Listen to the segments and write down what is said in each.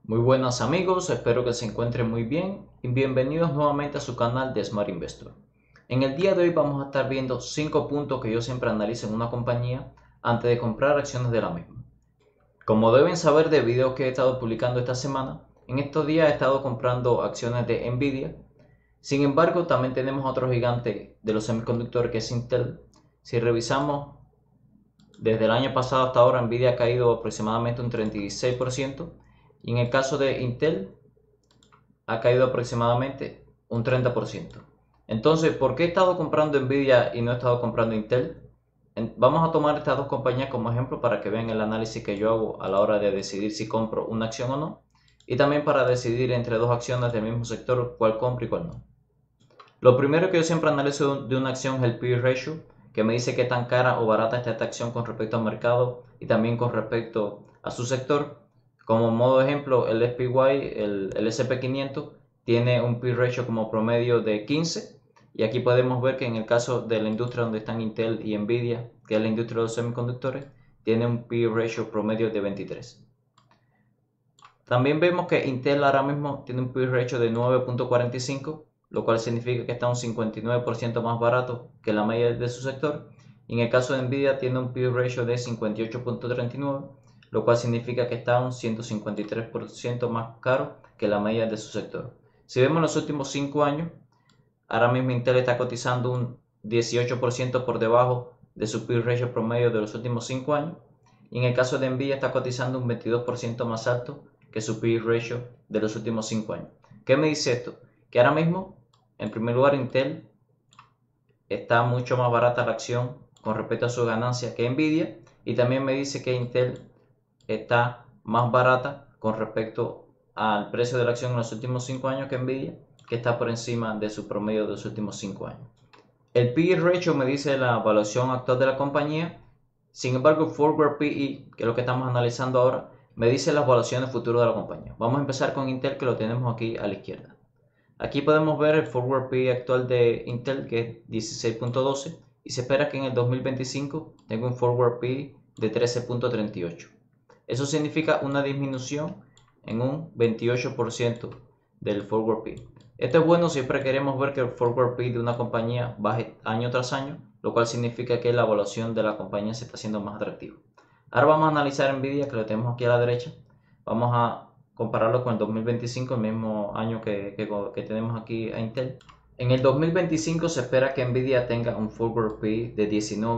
Muy buenas amigos, espero que se encuentren muy bien y bienvenidos nuevamente a su canal de Smart Investor. En el día de hoy vamos a estar viendo 5 puntos que yo siempre analizo en una compañía antes de comprar acciones de la misma. Como deben saber de videos que he estado publicando esta semana, en estos días he estado comprando acciones de Nvidia. Sin embargo, también tenemos otro gigante de los semiconductores que es Intel. Si revisamos desde el año pasado hasta ahora, Nvidia ha caído aproximadamente un 36%. Y en el caso de Intel, ha caído aproximadamente un 30%. Entonces, ¿por qué he estado comprando Nvidia y no he estado comprando Intel? Vamos a tomar estas dos compañías como ejemplo para que vean el análisis que yo hago a la hora de decidir si compro una acción o no. Y también para decidir entre dos acciones del mismo sector cuál compro y cuál no. Lo primero que yo siempre analizo de una acción es el P/E ratio, que me dice qué tan cara o barata está esta acción con respecto al mercado y también con respecto a su sector. Como modo de ejemplo, el SPY, el SP500, tiene un P/E ratio como promedio de 15. Y aquí podemos ver que en el caso de la industria donde están Intel y Nvidia, que es la industria de los semiconductores, tiene un P/E ratio promedio de 23. También vemos que Intel ahora mismo tiene un P/E ratio de 9.45, lo cual significa que está un 59% más barato que la media de su sector. Y en el caso de Nvidia tiene un P/E ratio de 58.39, lo cual significa que está un 153% más caro que la media de su sector. Si vemos los últimos 5 años, ahora mismo Intel está cotizando un 18% por debajo de su P/E ratio promedio de los últimos 5 años. Y en el caso de Nvidia está cotizando un 22% más alto que su P/E ratio de los últimos 5 años. ¿Qué me dice esto? Que ahora mismo, en primer lugar, Intel está mucho más barata la acción con respecto a sus ganancias que Nvidia, y también me dice que Intel está más barata con respecto al precio de la acción en los últimos 5 años que Nvidia, que está por encima de su promedio de los últimos 5 años. El P/E ratio me dice la evaluación actual de la compañía. Sin embargo, el Forward PE, que es lo que estamos analizando ahora, me dice las evaluaciones futuras de la compañía. Vamos a empezar con Intel, que lo tenemos aquí a la izquierda. Aquí podemos ver el Forward PE actual de Intel, que es 16.12, y se espera que en el 2025 tenga un Forward PE de 13.38. Eso significa una disminución en un 28% del Forward PE. Esto es bueno siempre queremos ver que el Forward PE de una compañía baje año tras año, lo cual significa que la evaluación de la compañía se está haciendo más atractiva. Ahora vamos a analizar Nvidia, que lo tenemos aquí a la derecha. Vamos a compararlo con el 2025, el mismo año que tenemos aquí a Intel. En el 2025 se espera que Nvidia tenga un Forward PE de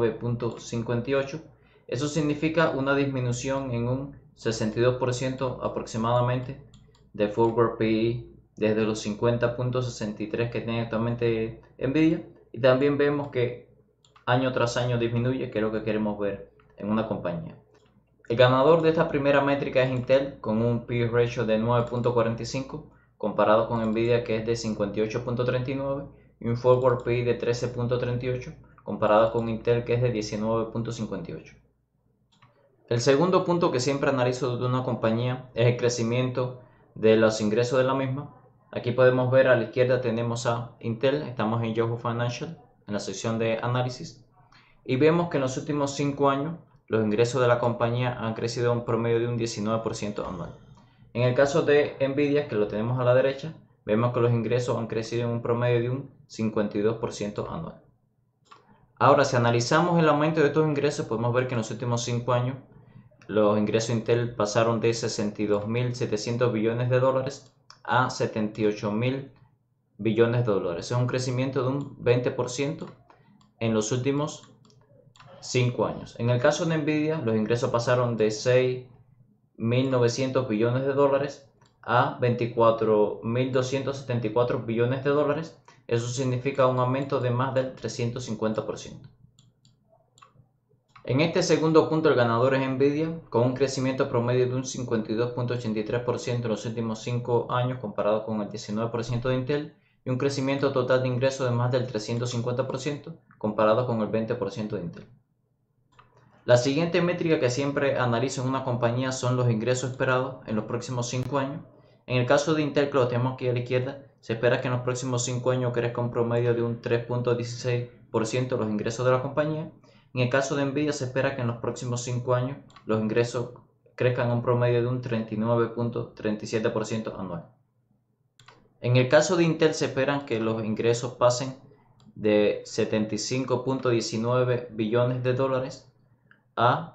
19.58. Eso significa una disminución en un 62% aproximadamente de Forward PE desde los 50.63 que tiene actualmente Nvidia. Y también vemos que año tras año disminuye, que es lo que queremos ver en una compañía. El ganador de esta primera métrica es Intel, con un P/E ratio de 9.45, comparado con Nvidia, que es de 58.39, y un Forward PE de 13.38, comparado con Intel, que es de 19.58. El segundo punto que siempre analizo de una compañía es el crecimiento de los ingresos de la misma. Aquí podemos ver a la izquierda tenemos a Intel, estamos en Yahoo Financial, en la sección de análisis, y vemos que en los últimos 5 años los ingresos de la compañía han crecido a un promedio de un 19% anual. En el caso de Nvidia, que lo tenemos a la derecha, vemos que los ingresos han crecido en un promedio de un 52% anual. Ahora, si analizamos el aumento de estos ingresos, podemos ver que en los últimos 5 años los ingresos de Intel pasaron de 62.700 billones de dólares a 78.000 billones de dólares. Es un crecimiento de un 20% en los últimos 5 años. En el caso de Nvidia, los ingresos pasaron de 6.900 billones de dólares a 24.274 billones de dólares. Eso significa un aumento de más del 350%. En este segundo punto el ganador es Nvidia, con un crecimiento promedio de un 52.83% en los últimos 5 años comparado con el 19% de Intel, y un crecimiento total de ingresos de más del 350% comparado con el 20% de Intel. La siguiente métrica que siempre analizo en una compañía son los ingresos esperados en los próximos 5 años. En el caso de Intel, que lo tenemos aquí a la izquierda, se espera que en los próximos 5 años crezca un promedio de un 3.16% los ingresos de la compañía. En el caso de Nvidia se espera que en los próximos 5 años los ingresos crezcan un promedio de un 39.37% anual. En el caso de Intel se esperan que los ingresos pasen de 75.19 billones de dólares a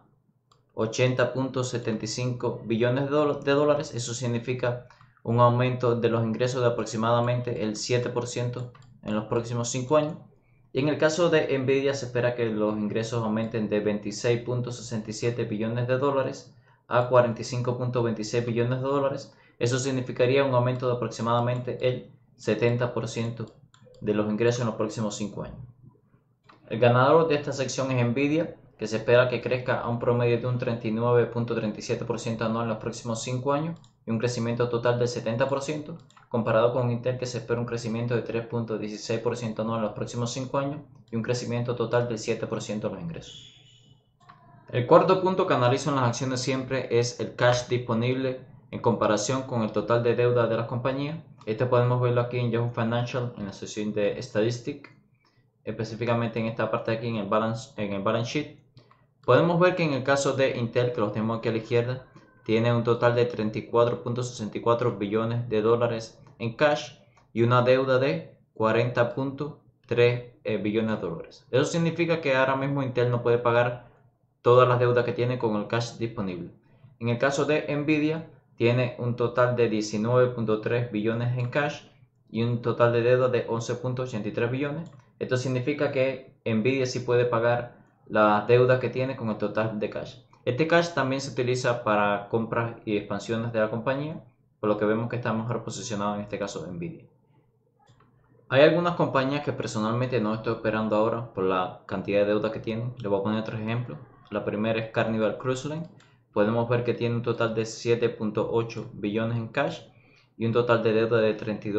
80.75 billones de dólares. Eso significa un aumento de los ingresos de aproximadamente el 7% en los próximos 5 años. Y en el caso de Nvidia se espera que los ingresos aumenten de 26.67 billones de dólares a 45.26 billones de dólares. Eso significaría un aumento de aproximadamente el 70% de los ingresos en los próximos 5 años. El ganador de esta sección es Nvidia, que se espera que crezca a un promedio de un 39.37% anual en los próximos 5 años y un crecimiento total del 70%, comparado con Intel, que se espera un crecimiento de 3.16% anual en los próximos 5 años y un crecimiento total del 7% de los ingresos. El cuarto punto que analizo en las acciones siempre es el cash disponible en comparación con el total de deuda de las compañías. Este podemos verlo aquí en Yahoo Financial en la sección de Statistics, específicamente en esta parte aquí en el balance sheet. Podemos ver que en el caso de Intel, que los tenemos aquí a la izquierda, tiene un total de 34.64 billones de dólares en cash y una deuda de 40.3 billones de dólares. Eso significa que ahora mismo Intel no puede pagar todas las deudas que tiene con el cash disponible. En el caso de Nvidia, tiene un total de 19.3 billones en cash y un total de deuda de 11.83 billones. Esto significa que Nvidia sí puede pagar las deudas que tiene con el total de cash. Este cash también se utiliza para compras y expansiones de la compañía, por lo que vemos que está mejor posicionado en este caso Nvidia. Hay algunas compañías que personalmente no estoy esperando ahora por la cantidad de deuda que tienen. Les voy a poner otros ejemplos. La primera es Carnival Cruise Line. Podemos ver que tiene un total de 7.8 billones en cash y un total de deuda de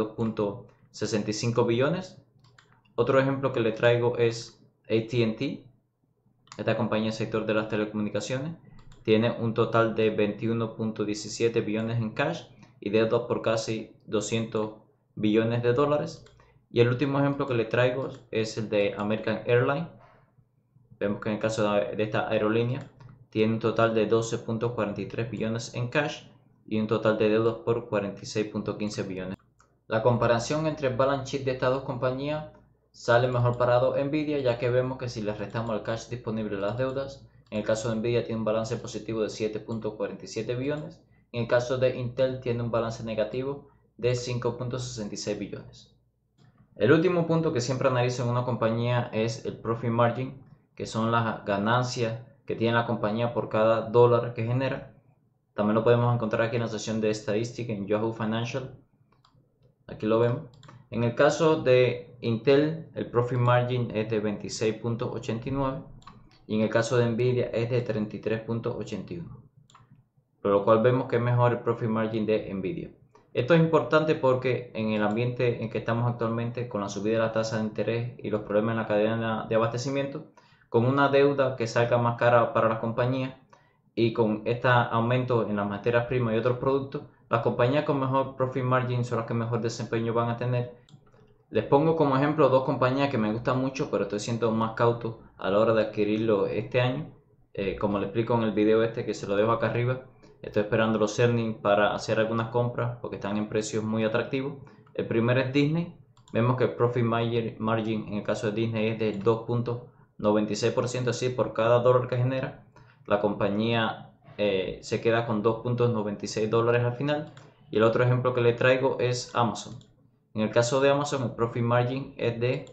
32.65 billones. Otro ejemplo que le traigo es AT&T. Esta compañía del sector de las telecomunicaciones tiene un total de 21.17 billones en cash y deuda por casi 200 billones de dólares. Y el último ejemplo que le traigo es el de American Airlines. Vemos que en el caso de esta aerolínea tiene un total de 12.43 billones en cash y un total de deudas por 46.15 billones. La comparación entre el balance sheet de estas dos compañías sale mejor parado Nvidia, ya que vemos que si le restamos el cash disponible a las deudas, en el caso de Nvidia tiene un balance positivo de 7.47 billones, en el caso de Intel tiene un balance negativo de 5.66 billones. El último punto que siempre analizo en una compañía es el profit margin, que son las ganancias que tiene la compañía por cada dólar que genera. También lo podemos encontrar aquí en la sección de estadística en Yahoo Financial. Aquí lo vemos. En el caso de Intel, el profit margin es de 26.89 y en el caso de Nvidia es de 33.81, por lo cual vemos que es mejor el profit margin de Nvidia. Esto es importante porque en el ambiente en que estamos actualmente, con la subida de la tasa de interés y los problemas en la cadena de abastecimiento, con una deuda que salga más cara para las compañías y con este aumento en las materias primas y otros productos, las compañías con mejor profit margin son las que mejor desempeño van a tener. Les pongo como ejemplo dos compañías que me gustan mucho, pero estoy siendo más cauto a la hora de adquirirlo este año. Como le explico en el video que se lo dejo acá arriba, estoy esperando los earnings para hacer algunas compras porque están en precios muy atractivos. El primero es Disney. Vemos que el profit margin en el caso de Disney es de 2.96%, así por cada dólar que genera. La compañía se queda con 2.96 dólares al final. Y el otro ejemplo que le traigo es Amazon. En el caso de Amazon, el profit margin es de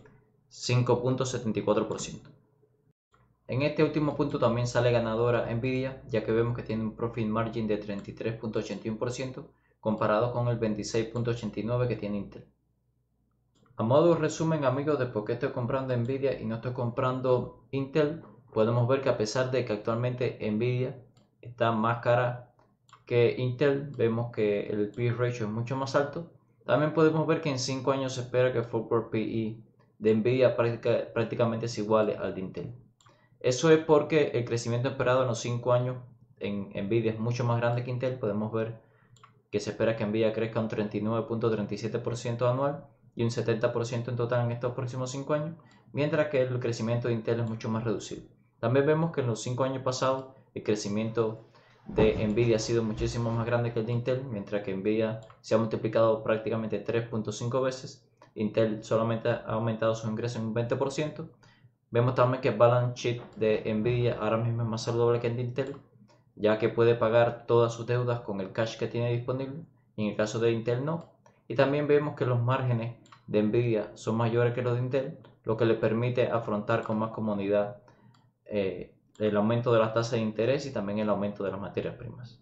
5.74%. En este último punto también sale ganadora Nvidia, ya que vemos que tiene un profit margin de 33.81% comparado con el 26.89% que tiene Intel. A modo de resumen, amigos, de por qué estoy comprando Nvidia y no estoy comprando Intel, podemos ver que a pesar de que actualmente Nvidia está más cara que Intel, vemos que el P/E ratio es mucho más alto. También podemos ver que en 5 años se espera que el forward PE de Nvidia prácticamente es igual al de Intel. Eso es porque el crecimiento esperado en los 5 años en Nvidia es mucho más grande que Intel. Podemos ver que se espera que Nvidia crezca un 39.37% anual y un 70% en total en estos próximos 5 años, mientras que el crecimiento de Intel es mucho más reducido. También vemos que en los 5 años pasados el crecimiento de Nvidia ha sido muchísimo más grande que el de Intel, mientras que Nvidia se ha multiplicado prácticamente 3.5 veces. Intel solamente ha aumentado sus ingresos en un 20%. Vemos también que el balance sheet de Nvidia ahora mismo es más saludable que el de Intel, ya que puede pagar todas sus deudas con el cash que tiene disponible, y en el caso de Intel no. Y también vemos que los márgenes de Nvidia son mayores que los de Intel, lo que le permite afrontar con más comodidad el aumento de las tasas de interés y también el aumento de las materias primas.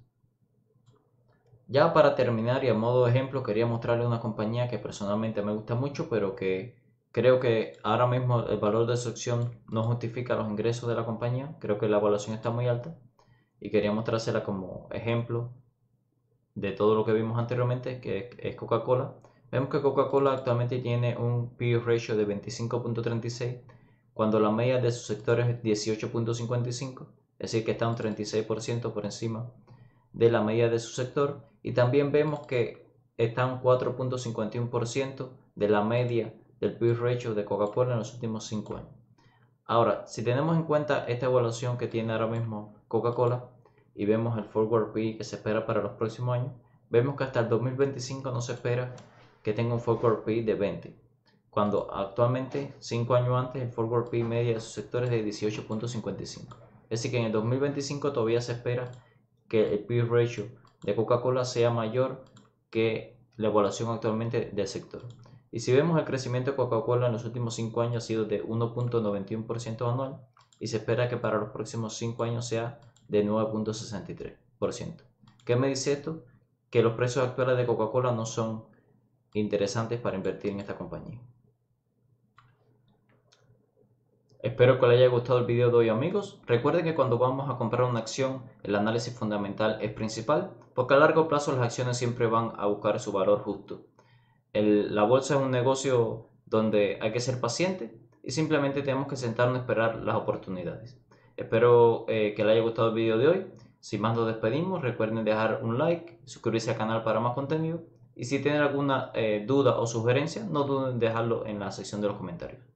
Ya para terminar y a modo de ejemplo, quería mostrarle una compañía que personalmente me gusta mucho, pero que creo que ahora mismo el valor de su acción no justifica los ingresos de la compañía. Creo que la evaluación está muy alta y quería mostrársela como ejemplo de todo lo que vimos anteriormente, que es Coca-Cola. Vemos que Coca-Cola actualmente tiene un P/E ratio de 25.36, cuando la media de sus sectores es 18.55, es decir que está un 36% por encima de la media de su sector. Y también vemos que está un 4.51% de la media del P/E ratio de Coca-Cola en los últimos 5 años. Ahora, si tenemos en cuenta esta evaluación que tiene ahora mismo Coca-Cola y vemos el forward P/E que se espera para los próximos años, vemos que hasta el 2025 no se espera que tenga un forward P/E de 20, cuando actualmente, 5 años antes, el forward P/E media de su sector es de 18.55. Es decir que en el 2025 todavía se espera que el P/E ratio de Coca-Cola sea mayor que la evaluación actualmente del sector. Y si vemos el crecimiento de Coca-Cola en los últimos 5 años ha sido de 1.91% anual, y se espera que para los próximos 5 años sea de 9.63%. ¿Qué me dice esto? Que los precios actuales de Coca-Cola no son interesantes para invertir en esta compañía. Espero que les haya gustado el video de hoy, amigos. Recuerden que cuando vamos a comprar una acción, el análisis fundamental es principal, porque a largo plazo las acciones siempre van a buscar su valor justo. La bolsa es un negocio donde hay que ser paciente y simplemente tenemos que sentarnos a esperar las oportunidades. Espero que les haya gustado el video de hoy. Sin más nos despedimos. Recuerden dejar un like, suscribirse al canal para más contenido, y si tienen alguna duda o sugerencia, no duden en dejarlo en la sección de los comentarios.